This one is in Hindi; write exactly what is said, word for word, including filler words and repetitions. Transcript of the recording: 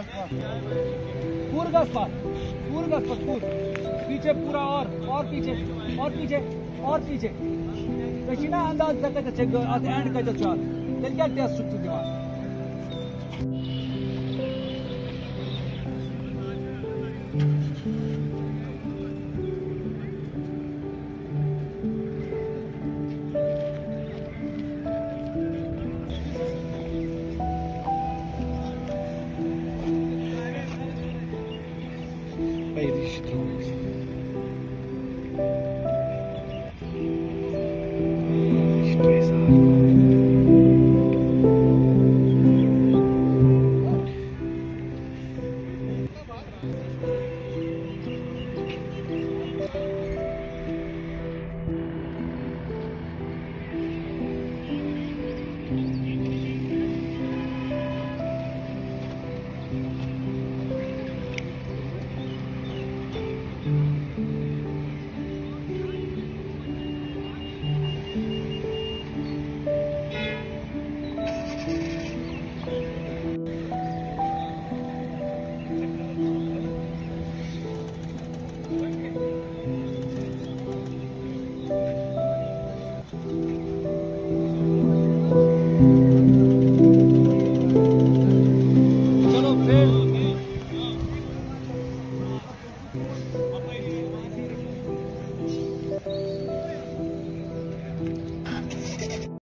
पूर गस पर पूर गस पर पूर पीछे पूरा और और पीछे और पीछे और पीछे तो ना अंदाज तक एंड का चाल तेल क्या टेस्ट सुख दिवान